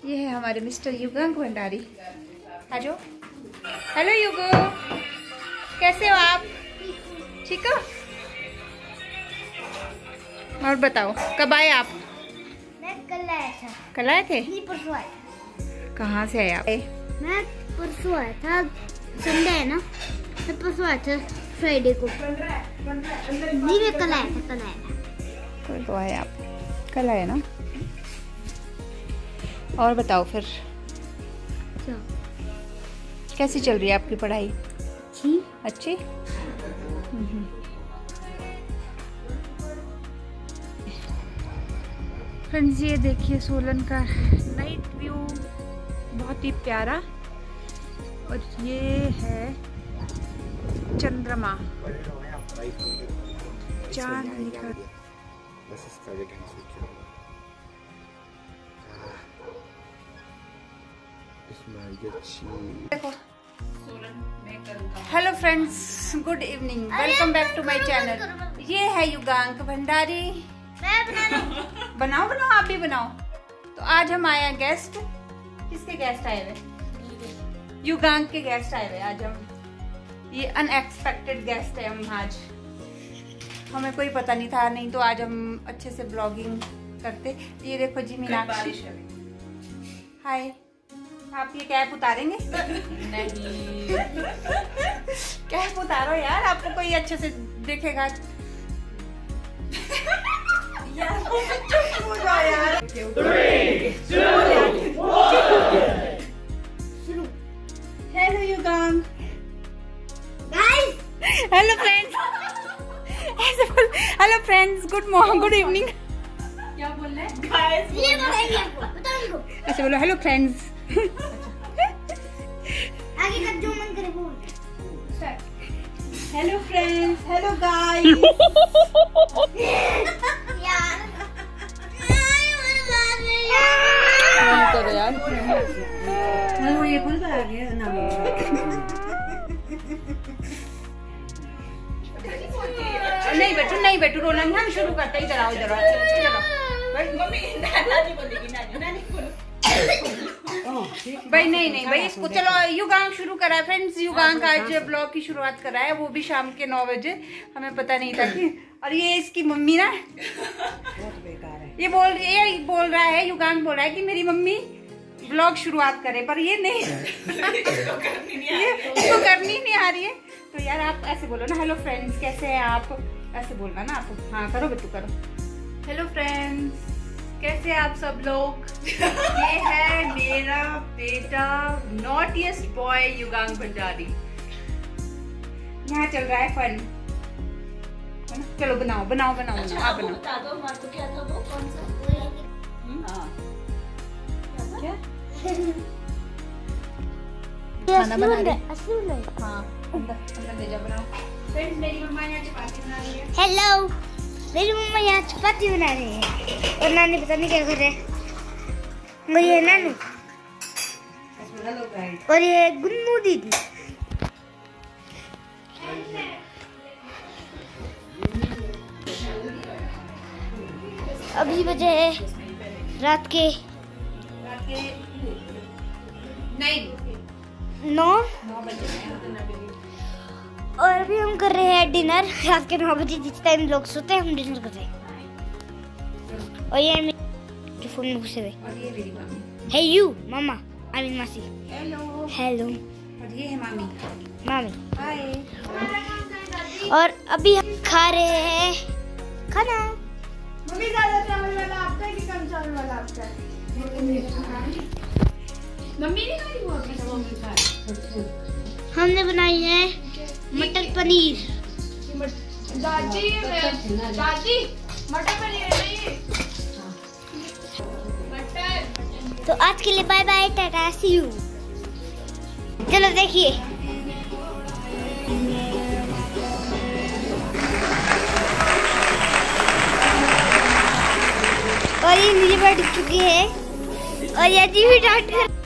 ये है हमारे मिस्टर युगांक भंडारी। आ जाओ। हेलो युगो, कैसे हो आप? ठीक हो? और बताओ कब आए आप? मैं कल आया था। कल आए थे? नहीं, परसों आया। कहाँ से आए आप? मैं परसों आया था, संडे है ना, मैं परसों आया था फ्राइडे को। नहीं, मैं कल आया था। कल तो आए आप? कल आए ना? और बताओ फिर क्या? कैसी चल रही है आपकी पढ़ाई? अच्छी। फ्रेंड्स, ये देखिए सोलन का नाइट व्यू, बहुत ही प्यारा। और ये है चंद्रमा, चांद निकल। Hello friends, good evening, welcome back to my channel. ये है युगांक भंडारी। मैं बनाओ आप भी बनाओ। तो आज हम आए हैं गेस्ट। किसके गेस्ट आए हुए? युगांक के गेस्ट आए हुए आज हम। ये अनएक्सपेक्टेड गेस्ट है हम आज। हमें कोई पता नहीं था, नहीं तो आज हम अच्छे से ब्लॉगिंग करते। ये देखो जी मीनाक्षी। हाय, आप ये कैप उतारेंगे? नहीं। कैप उतारो यार, आपको कोई अच्छे से देखेगा। Hello Yugank. Hello friends. Hello friends, good evening. क्या बोल रहे हैं? ऐसे बोलो, हेलो फ्रेंड्स। आगे का जो मन करे बोल। Hello friends, hello guys. करो यार। ये कौन सा आ गया ना? नहीं बेटू रोना नहीं, हम शुरू करते हैं। इधर आओ। भाई नहीं भाई, इसको चलो। युगांक शुरू करा है फ्रेंड्स। युगांक आज ब्लॉग की शुरुआत करा है, वो भी शाम के 9 बजे। हमें पता नहीं था कि। और ये इसकी मम्मी ना बहुत बेकार है। ये बोल रहा है, युगांक बोल रहा है कि मेरी मम्मी ब्लॉग शुरुआत करे, पर ये नहीं। इसको करनी नहीं आ रही है। तो यार आप ऐसे बोलो ना, हेलो फ्रेंड्स कैसे हैं आप, ऐसे बोलना ना आप। हाँ करो बेटू, करो। हेलो फ्रेंड्स, कैसे आप सब लोग? ये है मेरा बेटा, नॉटीएस्ट बॉय युगांक भंडारी। यहाँ चल रहा है फन। चलो बनाओ। आप बनाओ। बता दो हमारे को क्या था वो, कौन सा? क्या खाना बना रहे? हाँ, अंदर ले जा, बनाओ। फ्रेंड्स, मेरी मम्मा यहाँ चपाती बना रही है। हेलो, मेरी मम्मा यहाँ चपाती बना रही है और नानी पता नहीं क्या कर रहे हैं। और ये नानू और ये गुन्नू दीदी। अभी बजे है रात के 9 और अभी हम कर रहे हैं डिनर। रात के 9 बजे जिस टाइम लोग सोते हैं हम डिनर कर रहे हैं। और ये मेरे फोन में घुसे हुए। हे यू मामा, आई मीन मासी। हेलो। और ये है मामी। हाय। और अभी हम खा रहे हैं खाना। मम्मी ज्यादा चावल वाला आपका है कि कम चावल वाला आपका है? मम्मी ने खाई वो हमने बनाई है मटर पनीर। दादी मटर पनीर है ये। तो आज के लिए bye bye, tata, see you. चलो देखिए, और ये नीचे बैठ चुकी है और ये भी डांट कर